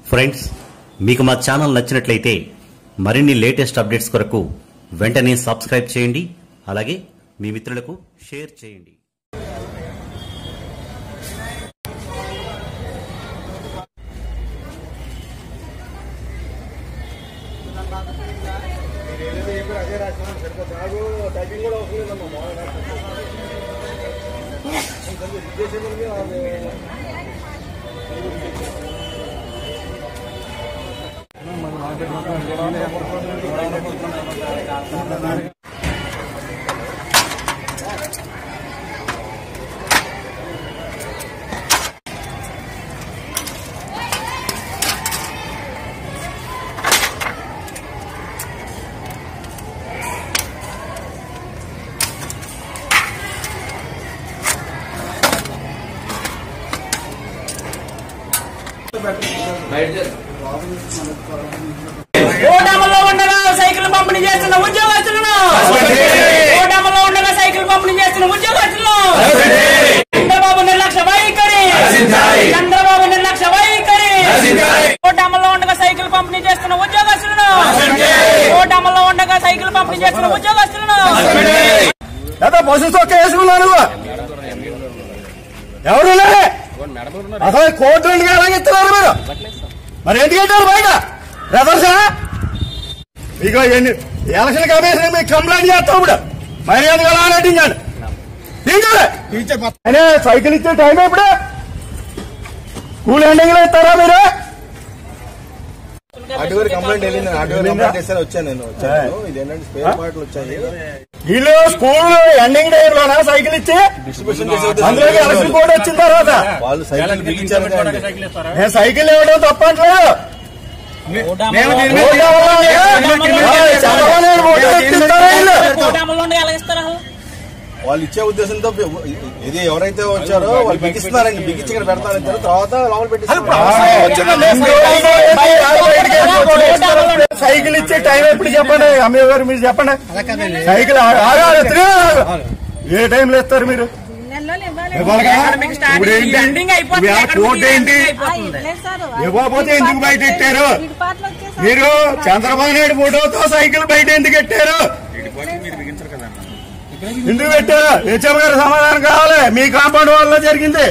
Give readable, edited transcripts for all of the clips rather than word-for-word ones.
Friends, మీకు మా channel నచ్చినట్లయితే మరిన్ని లేటెస్ట్ అప్డేట్స్ కొరకు వెంటనే సబ్స్క్రైబ్ చేయండి. అలాగే మీ మిత్రులకు షేర్ చేయండి. ఓటములో ఉండగా సైకిల్ పంపిణీ చేస్తున్న ఉద్యోగస్తులను చంద్రబాబు నిర్లక్ష్య వైఖరి ఓటములో ఉండగా సైకిల్ పంపిణీ చేస్తున్న ఉద్యోగస్తులను బస్సు వేసుకున్నాను ఎవరు అసలు కోర్టు ఎలాగెత్తున్నారు మీరు? మరి ఎందుకు పెట్టారు బయట బ్రదర్సా? ఇక ఎలక్షన్ కమిషన్ మీకు కంప్లైంట్ చేస్తాం. ఇప్పుడు మర్యాదగా నటించండి. అనే సైకిల్ ఇచ్చే టైం ఇప్పుడు స్కూల్ ఎండింగ్ లో ఇస్తారా మీరు? కంప్లైంట్ వెళ్ళింది. కంప్లైంట్ చేస్తాను వచ్చాను నేను. ఇదేంటంటే స్పేర్ పార్ట్లు వచ్చాయి. వీళ్ళు స్కూల్ ఎండింగ్ టైం లోనా సైకిల్ ఇచ్చి అందులోకి ఎలక్షన్ కోడ్ వచ్చిన తర్వాత వాళ్ళు సైకిల్ బిగించారు. నేను సైకిల్ ఇవ్వడం తప్పట్లేదు. వాళ్ళు ఇచ్చే ఉద్దేశంతో ఇది ఎవరైతే వచ్చారో వాళ్ళు బిగిస్తున్నారండి. బిగించి ఇక్కడ పెడతారని తర్వాత లోపల పెట్టిస్తారు. సైకిల్ ఇచ్చే టైం ఎప్పుడు చెప్పండి అమ్మే గారు, మీరు చెప్పండి. సైకిల్ ఏ టైంలో ఇస్తారు మీరు? కోర్టు ఏంటి ఇవ్వకపోతే ఎందుకు బయట పెట్టారు? మీరు చంద్రబాబు నాయుడు ఫోటోతో సైకిల్ బయట ఎందుకు పెట్టారు? ఎందుకు పెట్టారు? హెచ్ఎం గారు సమాధానం కావాలి. మీ కాంపౌండ్ వాళ్ళలో జరిగింది.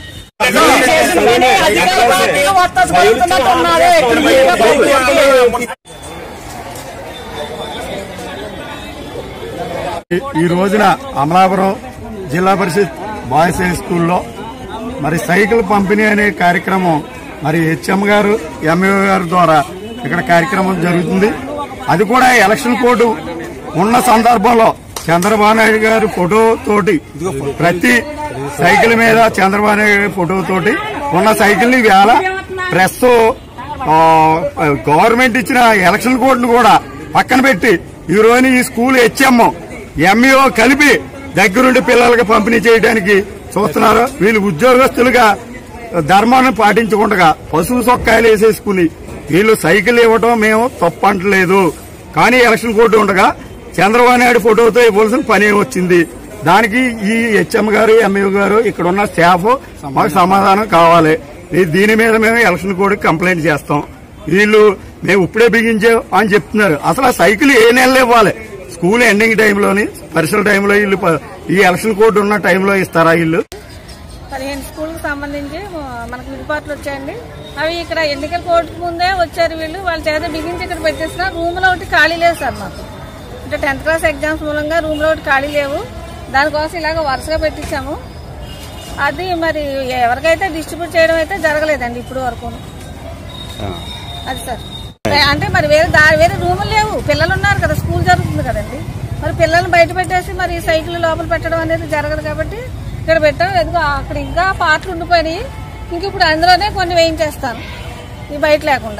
ఈ రోజున అమలాపురం జిల్లా పరిషత్ బాయ్స్ హై స్కూల్లో మరి సైకిల్ పంపిణీ అనే కార్యక్రమం మరి హెచ్ఎం గారు ఎంఏఓ గారి ద్వారా ఇక్కడ కార్యక్రమం జరుగుతుంది. అది కూడా ఎలక్షన్ కోడ్ ఉన్న సందర్భంలో చంద్రబాబు నాయుడు గారి ఫోటో తోటి ప్రతి సైకిల్ మీద చంద్రబాబు నాయుడు గారి ఫోటో తోటి ఉన్న సైకిల్ ని వేళ ప్రెస్ గవర్నమెంట్ ఇచ్చిన ఎలక్షన్ కోడ్ ను కూడా పక్కన పెట్టి ఈ రోజు ఈ స్కూల్ హెచ్ఎం ఎంఈఓ కలిపి దగ్గరుండి పిల్లలకి పంపిణీ చేయడానికి చూస్తున్నారు. వీళ్ళు ఉద్యోగస్తులుగా ధర్మాన్ని పాటించకుండా పశువు సొక్కాయలు వేసేసుకుని వీళ్ళు సైకిల్ ఇవ్వడం మేము తప్పంటలేదు. కానీ ఎలక్షన్ కోడ్ ఉండగా చంద్రబాబు నాయుడు ఫోటోతో ఇవ్వాల్సిన పని వచ్చింది. దానికి ఈ హెచ్ఎం గారు ఎంఈఓ గారు ఇక్కడ ఉన్న స్టాఫ్ మాకు సమాధానం కావాలి. దీని మీద మేము ఎలక్షన్ కోడ్ కంప్లైంట్ చేస్తాం. వీళ్ళు మేము ఇప్పుడే బిగించాం అని చెప్తున్నారు. అసలు ఆ సైకిల్ ఏ నెలలో ఇవ్వాలి? స్కూల్ ఎండింగ్ టైంలోని పరీక్షల టైంలో వీళ్ళు ఈ ఎలక్షన్ కోడ్ ఉన్న టైంలో ఇస్తారా? వీళ్ళు 15 స్కూల్ కు సంబంధించి మనకు విడిపాట్లు వచ్చాయండి. అవి ఇక్కడ ఎన్నికల కోర్టుకు ముందే వచ్చారు వీళ్ళు. వాళ్ళ చేత బిగించి ఇక్కడ పెట్టేసిన రూమ్ లో ఒకటి ఖాళీ లేదు సార్. మాకు అంటే 10th క్లాస్ ఎగ్జామ్స్ మూలంగా రూమ్ లో ఒకటి ఖాళీ లేవు. దానికోసం ఇలాగ వరుసగా పెట్టించాము. అది మరి ఎవరికైతే డిస్ట్రిబ్యూట్ చేయడం అయితే జరగలేదండి ఇప్పుడు వరకు. అది సార్ అంటే మరి వేరే రూములు లేవు. పిల్లలు ఉన్నారు కదా, స్కూల్ జరుగుతుంది కదండి. మరి పిల్లల్ని బయట పెట్టేసి మరి సైకిల్ లోపల పెట్టడం అనేది జరగదు కాబట్టి ఇక్కడ పెట్టాం. ఎందుకు అక్కడ ఇంకా పార్ట్లు ఉండిపోయినాయి. ఇంక ఇప్పుడు అందులోనే కొన్ని వేయించేస్తాను ఈ బయట లేకుండా.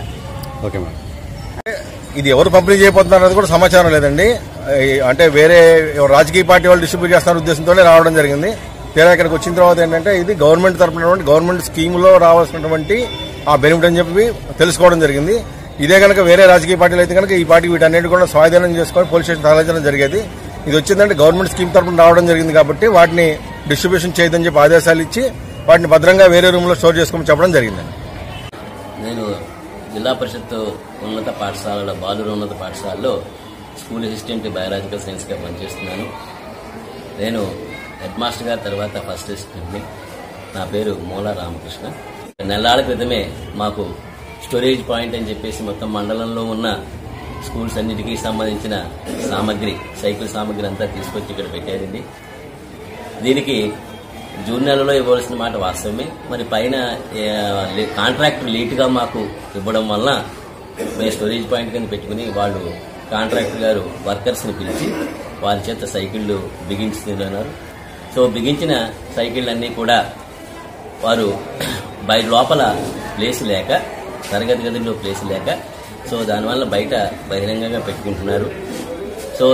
ఇది ఎవరు పంపిణీ చేయబోతున్నారు కూడా సమాచారం లేదండి. అంటే వేరే రాజకీయ పార్టీ వాళ్ళు డిస్ట్రిబ్యూట్ చేస్తున్న ఉద్దేశంతోనే రావడం జరిగింది. తీరా ఇక్కడికి వచ్చిన తర్వాత ఏంటంటే ఇది గవర్నమెంట్ తరఫున గవర్నమెంట్ స్కీమ్ లో రావాల్సినటువంటి ఆ బెనిఫిట్ అని చెప్పి తెలుసుకోవడం జరిగింది. ఇదే కనుక వేరే రాజకీయ పార్టీలు అయితే కనుక ఈ పార్టీ వీటన్నిటి కూడా స్వాధీనం చేసుకొని పోలీస్ స్టేషన్ తరలించడం జరిగేది. ఇది వచ్చిందంటే గవర్నమెంట్ స్కీమ్ తరఫున రావడం జరిగింది కాబట్టి వాటిని డిస్ట్రిబ్యూషన్ చేయదని చెప్పి ఆదేశాలు ఇచ్చి వాటిని భద్రంగా వేరే రూమ్ లో స్టోర్ చేసుకోమని చెప్పడం జరిగిందండి. నేను జిల్లా పరిషత్ ఉన్నత పాఠశాలలో బాలుర ఉన్నత పాఠశాలలో స్కూల్ అసిస్టెంట్ బయాలజికల్ సైన్స్గా పనిచేస్తున్నాను. నేను హెడ్ మాస్టర్ గారి తర్వాత ఫస్ట్ అసిస్టెంట్ని. నా పేరు మూల రామకృష్ణ. నెలల క్రితమే మాకు స్టోరేజ్ పాయింట్ అని చెప్పేసి మొత్తం మండలంలో ఉన్న స్కూల్స్ అన్నిటికీ సంబంధించిన సామగ్రి, సైకిల్ సామగ్రి అంతా తీసుకొచ్చి ఇక్కడ పెట్టారండి. దీనికి జూన్ నెలలో ఇవ్వాల్సిన మాట వాస్తవమే. మరి పైన కాంట్రాక్టర్ లేటుగా మాకు ఇవ్వడం వలన మేము స్టోరేజ్ పాయింట్ కింద పెట్టుకుని వాళ్ళు కాంట్రాక్టర్ గారు వర్కర్స్ని పిలిచి వారి చేత సైకిళ్లు బిగించుతున్నారు. సో బిగించిన సైకిళ్ళన్నీ కూడా వారు బయట లోపల ప్లేస్ లేక, తరగతి గదిలో ప్లేస్ లేక, సో దానివల్ల బయట బహిరంగంగా పెట్టుకుంటున్నారు. సో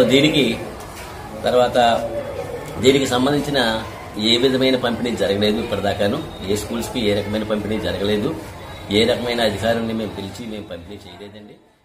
దీనికి సంబంధించిన ఏ విధమైన పంపిణీ జరగలేదు ఇప్పటిదాకాను. ఏ స్కూల్స్కి ఏ రకమైన పంపిణీ జరగలేదు. ఏ రకమైన అధికారుల్ని మేము పిలిచి మేము పంపిణీ చేయలేదండి.